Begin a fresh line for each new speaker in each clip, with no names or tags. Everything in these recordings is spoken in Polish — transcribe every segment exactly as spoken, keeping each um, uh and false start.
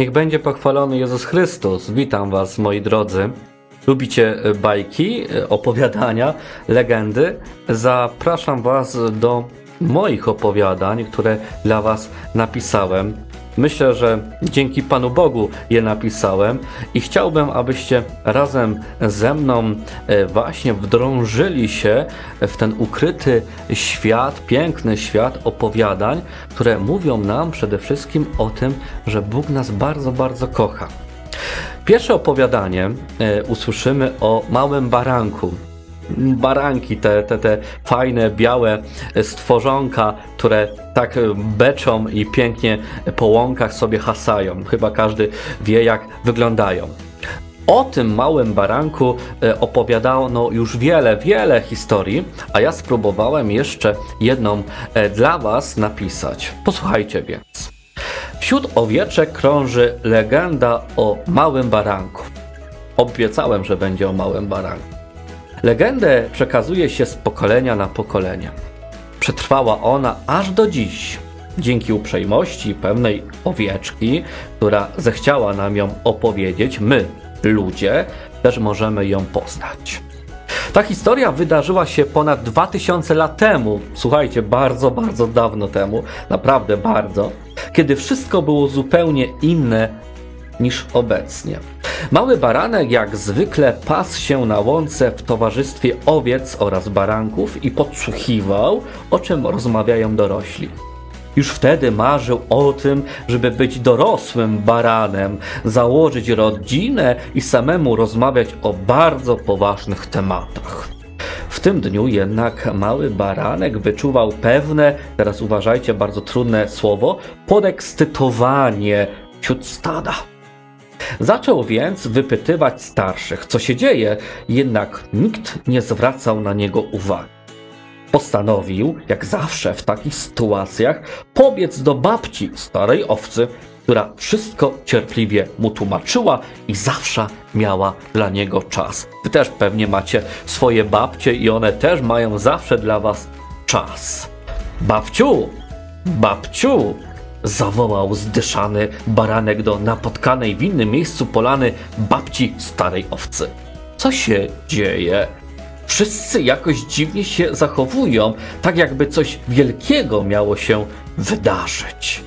Niech będzie pochwalony Jezus Chrystus. Witam Was, moi drodzy. Lubicie bajki, opowiadania, legendy? Zapraszam Was do moich opowiadań, które dla Was napisałem. Myślę, że dzięki Panu Bogu je napisałem i chciałbym, abyście razem ze mną właśnie wdrążyli się w ten ukryty świat, piękny świat opowiadań, które mówią nam przede wszystkim o tym, że Bóg nas bardzo, bardzo kocha. Pierwsze opowiadanie usłyszymy o małym baranku. Baranki, te, te, te fajne, białe stworzonka, które tak beczą i pięknie po łąkach sobie hasają. Chyba każdy wie, jak wyglądają. O tym małym baranku opowiadano już wiele, wiele historii, a ja spróbowałem jeszcze jedną dla Was napisać. Posłuchajcie więc. Wśród owieczek krąży legenda o małym baranku. Obiecałem, że będzie o małym baranku. Legendę przekazuje się z pokolenia na pokolenie. Przetrwała ona aż do dziś, dzięki uprzejmości pewnej owieczki, która zechciała nam ją opowiedzieć. My, ludzie, też możemy ją poznać. Ta historia wydarzyła się ponad dwa tysiące lat temu. Słuchajcie, bardzo, bardzo dawno temu, naprawdę bardzo, kiedy wszystko było zupełnie inne niż obecnie. Mały baranek jak zwykle pasł się na łące w towarzystwie owiec oraz baranków i podsłuchiwał, o czym rozmawiają dorośli. Już wtedy marzył o tym, żeby być dorosłym baranem, założyć rodzinę i samemu rozmawiać o bardzo poważnych tematach. W tym dniu jednak mały baranek wyczuwał pewne, teraz uważajcie, bardzo trudne słowo, podekscytowanie wśród stada. Zaczął więc wypytywać starszych, co się dzieje, jednak nikt nie zwracał na niego uwagi. Postanowił, jak zawsze w takich sytuacjach, pobiec do babci starej owcy, która wszystko cierpliwie mu tłumaczyła i zawsze miała dla niego czas. Wy też pewnie macie swoje babcie i one też mają zawsze dla was czas. Babciu, babciu! Zawołał zdyszany baranek do napotkanej w innym miejscu polany babci starej owcy. Co się dzieje? Wszyscy jakoś dziwnie się zachowują, tak jakby coś wielkiego miało się wydarzyć.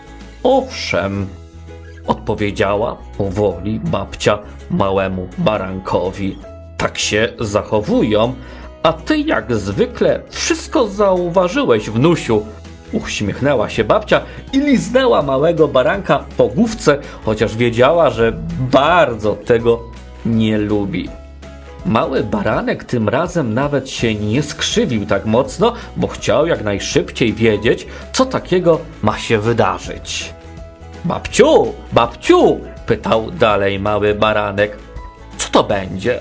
Owszem, odpowiedziała powoli babcia małemu barankowi. Tak się zachowują, a ty jak zwykle wszystko zauważyłeś, wnusiu. Uśmiechnęła się babcia i liznęła małego baranka po główce, chociaż wiedziała, że bardzo tego nie lubi. Mały baranek tym razem nawet się nie skrzywił tak mocno, bo chciał jak najszybciej wiedzieć, co takiego ma się wydarzyć. Babciu, babciu, pytał dalej mały baranek, co to będzie?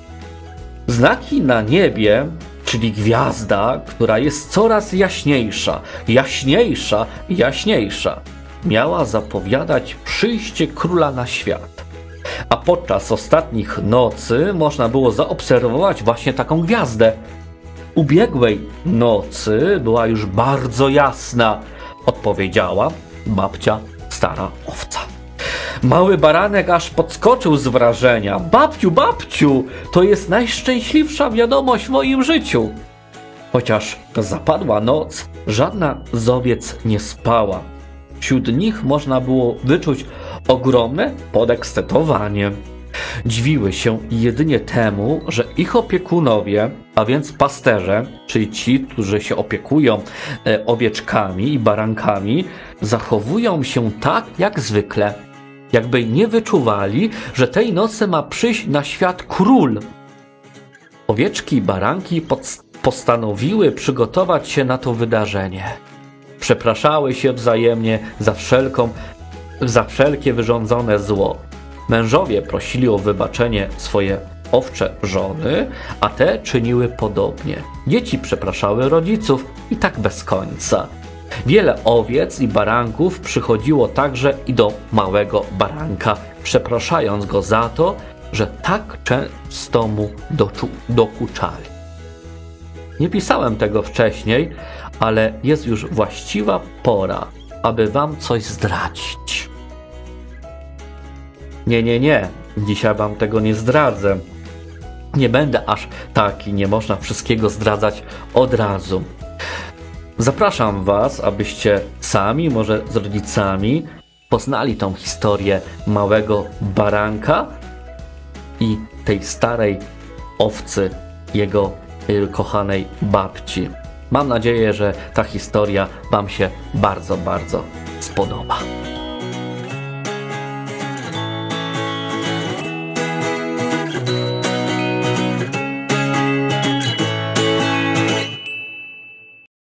Znaki na niebie, czyli gwiazda, która jest coraz jaśniejsza, jaśniejsza i jaśniejsza, miała zapowiadać przyjście króla na świat. A podczas ostatnich nocy można było zaobserwować właśnie taką gwiazdę. Ubiegłej nocy była już bardzo jasna, odpowiedziała babcia stara owca. Mały baranek aż podskoczył z wrażenia. Babciu, babciu, to jest najszczęśliwsza wiadomość w moim życiu. Chociaż zapadła noc, żadna z owiec nie spała. Wśród nich można było wyczuć ogromne podekscytowanie. Dziwiły się jedynie temu, że ich opiekunowie, a więc pasterze, czyli ci, którzy się opiekują e, owieczkami i barankami, zachowują się tak jak zwykle. Jakby nie wyczuwali, że tej nocy ma przyjść na świat król. Owieczki i baranki postanowiły przygotować się na to wydarzenie. Przepraszały się wzajemnie za wszelką, za wszelkie wyrządzone zło. Mężowie prosili o wybaczenie swoje owcze żony, a te czyniły podobnie. Dzieci przepraszały rodziców i tak bez końca. Wiele owiec i baranków przychodziło także i do małego baranka, przepraszając go za to, że tak często mu dokuczali. Nie pisałem tego wcześniej, ale jest już właściwa pora, aby wam coś zdradzić. Nie, nie, nie. Dzisiaj wam tego nie zdradzę. Nie będę aż taki, nie można wszystkiego zdradzać od razu. Zapraszam was, abyście sami, może z rodzicami, poznali tą historię małego baranka i tej starej owcy jego y, kochanej babci. Mam nadzieję, że ta historia wam się bardzo, bardzo spodoba.